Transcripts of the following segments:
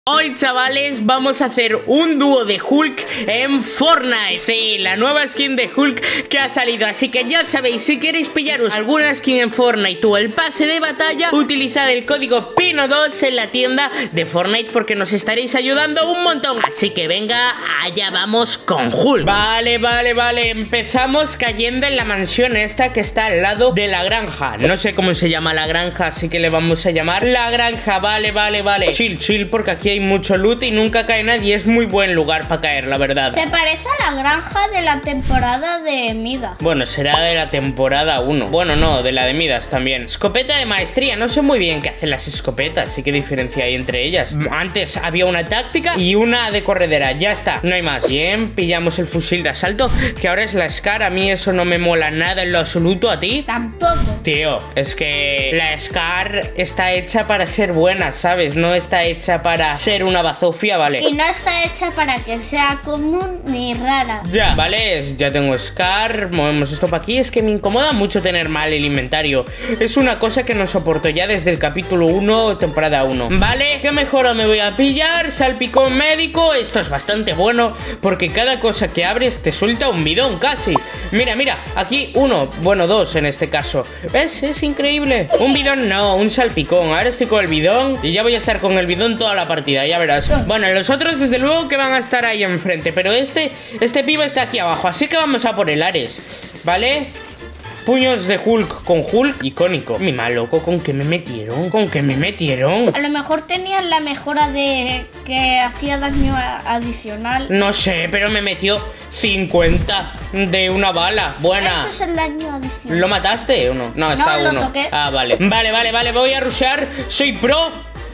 Hoy, chavales, vamos a hacer un dúo de Hulk en Fortnite. Sí, la nueva skin de Hulk que ha salido. Así que ya sabéis, si queréis pillaros alguna skin en Fortnite o el pase de batalla, utilizad el código PINO2 en la tienda de Fortnite porque nos estaréis ayudando un montón. Así que venga, allá vamos con Hulk. Vale, empezamos cayendo en la mansión esta que está al lado de la granja. No sé cómo se llama la granja, así que le vamos a llamar la granja. Vale. Chill, porque aquí hay mucho loot y nunca cae nadie. Es muy buen lugar para caer, la verdad. Se parece a la granja de la temporada de Midas. Bueno, será de la temporada 1. Bueno, no, de la de Midas también. Escopeta de maestría. No sé muy bien qué hacen las escopetas y qué diferencia hay entre ellas. Antes había una táctica y una de corredera. Ya está, no hay más. Bien, pillamos el fusil de asalto, que ahora es la Scar. A mí eso no me mola nada en lo absoluto. ¿A ti? Tampoco. Tío, es que la Scar está hecha para ser buena, ¿sabes? No está hecha para ser una bazofia, ¿vale? Y no está hecha para que sea común ni rara. Ya, ¿vale? Ya tengo Scar. Movemos esto para aquí. Es que me incomoda mucho tener mal el inventario. Es una cosa que no soporto ya desde el capítulo 1, temporada 1. ¿Vale? ¿Qué mejora me voy a pillar? Salpicón médico. Esto es bastante bueno porque cada cosa que abres te suelta un bidón casi. Mira, aquí uno, bueno, dos en este caso. ¿Ves? Es increíble. Un bidón no, un salpicón. Ahora estoy con el bidón y ya voy a estar con el bidón toda la partida, ya verás. Bueno, los otros desde luego que van a estar ahí enfrente, pero este pibe está aquí abajo, así que vamos a por el Ares, ¿vale? Puños de Hulk con Hulk icónico. Mi mal loco, ¿con qué me metieron? A lo mejor tenían la mejora de que hacía daño adicional. No sé, pero me metió 50 de una bala. Buena. Eso es el daño adicional. ¿Lo mataste o no? No, está uno. Lo toqué. Ah, vale. Vale, voy a rushear. Soy pro.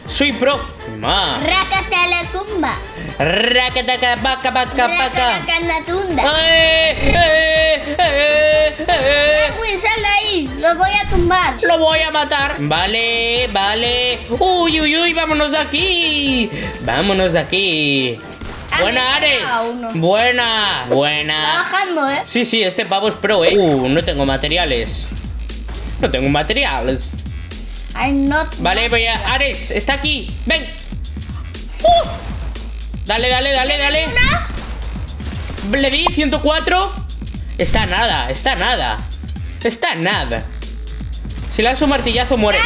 Ma. Rácate la tumba. Rácata, vaca. Sal de ahí, lo voy a tumbar. Lo voy a matar. Vale. Uy, vámonos de aquí. Buena, Ares. Buena. Está bajando, Sí, este pavo es pro, no tengo materiales. Vale, voy a... Ares, está aquí. Ven. Dale. Le di 104. Está nada. Si le das un martillazo mueres.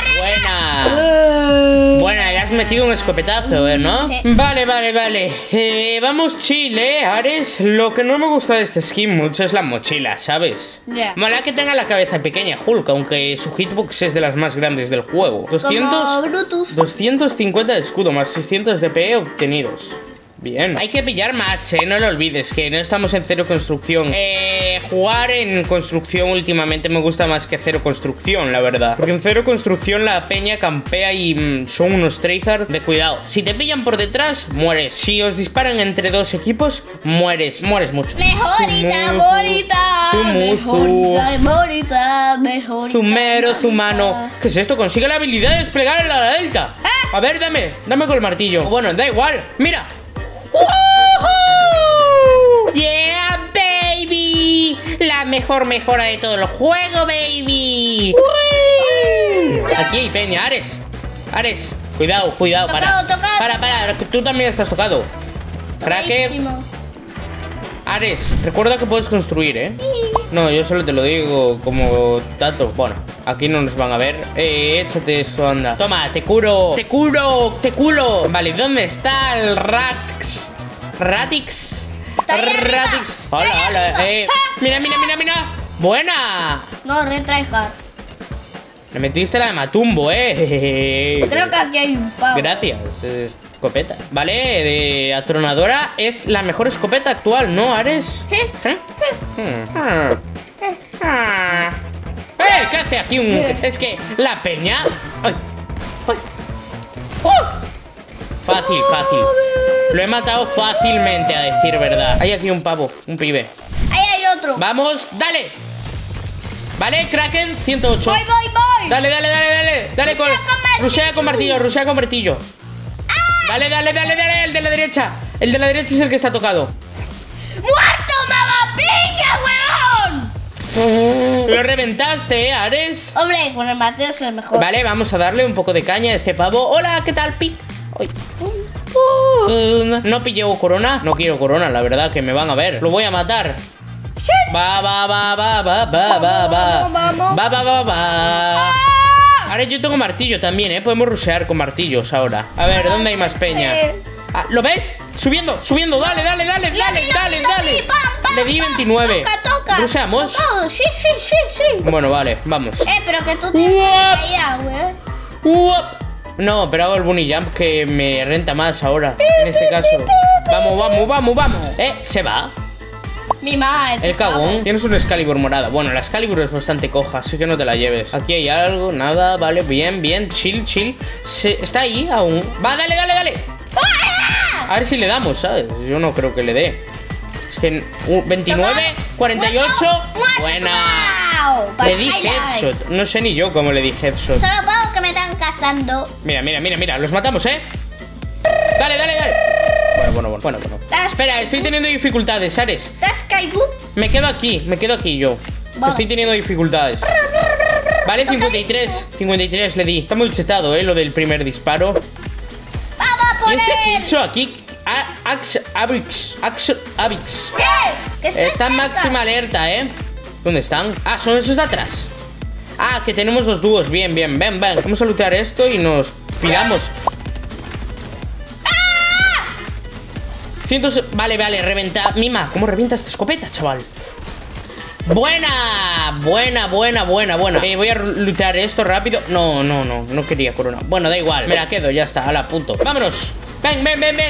Buena, le has metido un escopetazo, ¿no? Sí. Vale. Vamos chill, Ares. Lo que no me gusta de este skin mucho es la mochila, ¿sabes? Yeah. Mola que tenga la cabeza pequeña Hulk, aunque su hitbox es de las más grandes del juego. 250 de escudo más 600 de PE obtenidos. Bien. Hay que pillar match, no lo olvides, que no estamos en cero construcción. Jugar en construcción últimamente me gusta más que cero construcción, la verdad. Porque en cero construcción la peña campea y son unos tryhards de cuidado. Si te pillan por detrás, mueres. Si os disparan entre dos equipos, mueres mucho. Mejorita. Zumero, zumano. ¿Qué es esto? Consigue la habilidad de desplegar en la delta. A ver, dame con el martillo. Bueno, da igual. Mira. Yeah, baby. La mejor mejora de todo el juego, baby. Aquí hay peña. Ares, cuidado. Para, tú también estás tocado. Cracker. Ares, recuerda que puedes construir, No, yo solo te lo digo como dato. Bueno, aquí no nos van a ver. Échate esto, anda. Toma, te curo. Vale, ¿dónde está el Ratix? Hola. Mira. Buena. No, retryhard. Me metiste la de Matumbo, Creo que aquí hay un pavo. Gracias, escopeta. Vale, de atronadora es la mejor escopeta actual, ¿no, Ares? ¿Qué hace aquí un...? Es que la peña... ¡Ay! Fácil. Lo he matado fácilmente, a decir verdad. Hay aquí un pavo, un pibe. Ahí hay otro. Vamos, dale. Vale, Kraken, 108. Voy. Dale. Con... Rushea con martillo. Dale, el de la derecha. El de la derecha es el que está tocado. ¡Muerto, mamapiña, huevón! Lo reventaste, Ares. Hombre, con el martillo es el mejor. Vale, vamos a darle un poco de caña a este pavo. Hola, ¿qué tal, Pi? Uy. No pillé corona. No quiero corona, la verdad, que me van a ver. Lo voy a matar. Va. Ahora yo tengo martillo también, Podemos rushear con martillos ahora. A ver, ¿dónde hay más peña? Ah, ¿lo ves? Subiendo. Dale. Le di 29. Toca. ¿Rusheamos? Sí. Bueno, vale, vamos. Pero que tú tienes allá, güey. No, pero hago el bunny jump que me renta más ahora. En este caso. Vamos. Se va. Mi madre. El cagón. Tienes un Excalibur morada. Bueno, la Excalibur es bastante coja, así que no te la lleves. Aquí hay algo, nada, vale, bien. Chill. Está ahí aún. Va, dale. A ver si le damos, ¿sabes? Yo no creo que le dé. Es que 29, 48. Buena. Le di headshot. No sé ni yo cómo le di headshot. Solo puedo que me están cazando. Mira. Los matamos, Dale. Bueno. Espera, estoy teniendo dificultades, Ares. ¿Te has caído? Me quedo aquí yo. Vale. Estoy teniendo dificultades. Vale, 53 le di. Está muy chetado, lo del primer disparo. ¡Vamos a Y poner! este bicho aquí, Avix. ¿Qué? Está en máxima alerta, ¿Dónde están? Ah, son esos de atrás. Ah, que tenemos dos dúos. Bien. Ven. Vamos a lootear esto y nos piramos. Vale, reventa. Mima, ¿cómo revienta esta escopeta, chaval? Buena. Voy a lootear esto rápido. No quería corona. Bueno, da igual, me la quedo, ya está, ala, punto. Vámonos. Ven.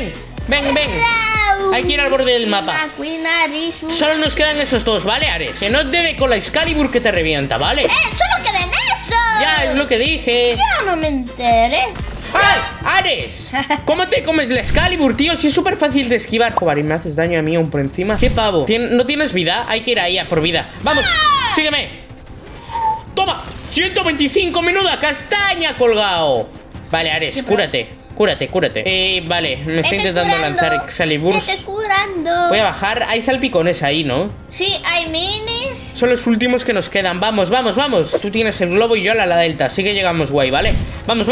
Hay que ir al borde del mapa. Solo nos quedan esos dos, ¿vale, Ares? Que no te dé con la Excalibur que te revienta, ¿vale? ¡Solo queden eso! Ya, es lo que dije. Yo no me enteré. ¡Ay! ¡Ares! ¿Cómo te comes la Excalibur, tío? Si es súper fácil de esquivar. Joder, y me haces daño a mí aún por encima. ¿Qué pavo? ¿No tienes vida? Hay que ir ahí a por vida. ¡Vamos! ¡Sígueme! ¡Toma! 125, menuda castaña colgado. Vale, Ares, cúrate. Vale, me está intentando lanzar Excalibur. Voy a bajar. Hay salpicones ahí, ¿no? Sí, hay minis. Son los últimos que nos quedan. Vamos. Tú tienes el globo y yo la delta. Así que llegamos guay, ¿vale? Vamos.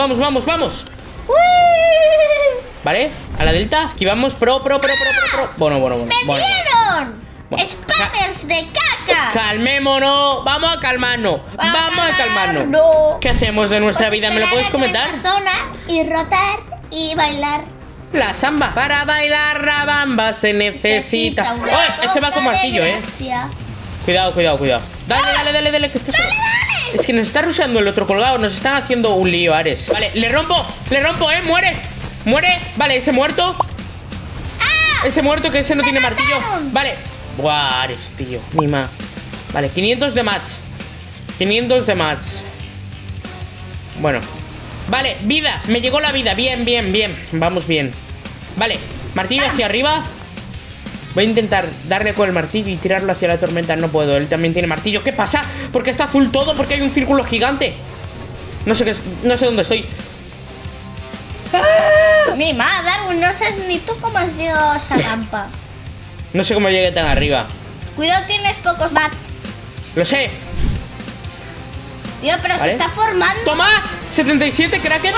¿Vale? A la delta. Esquivamos. Pro. Bueno. ¡Me dieron! ¡Spammers de caca! Calmémonos. Vamos a calmarnos. ¿Qué hacemos de nuestra vida? ¿Me lo puedes comentar? Zona y rotar y bailar. La samba. Para bailar la bamba se necesita. ¡Oh! Ese va con martillo, Cuidado. Dale, que está solo. Es que nos está rusheando el otro colgado. Nos están haciendo un lío, Ares. Vale, le rompo, muere. Vale, ese muerto. Ese muerto, que ese no tiene martillo. Vale. Buah, Ares, tío. Mima. Vale, 500 de match. Bueno. Vale, vida. Me llegó la vida. Bien. Vamos bien. Vale, martillo hacia arriba. Voy a intentar darle con el martillo y tirarlo hacia la tormenta. No puedo, él también tiene martillo. ¿Qué pasa? ¿Por qué está azul todo? Porque hay un círculo gigante. No sé dónde estoy. Mi madre, Darwin, no sé ni tú cómo has llegado a esa rampa. No sé cómo llegué tan arriba. Cuidado, tienes pocos mats. Lo sé. Tío, pero ¿vale? Se está formando. ¡Toma! 77, Kraken.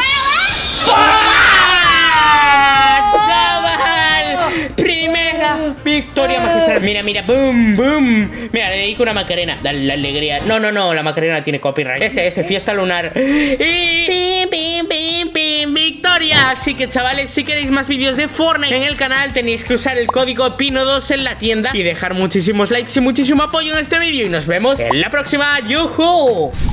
¡Chaval! Primera victoria magistral. Mira, boom. Mira, le dedico una Macarena. Dale la alegría. No, la Macarena tiene copyright. Este, fiesta lunar. Y pim, victoria. Así que, chavales, si queréis más vídeos de Fortnite en el canal, tenéis que usar el código PINO2 en la tienda y dejar muchísimos likes y muchísimo apoyo en este vídeo. Y nos vemos en la próxima. ¡Yuhu!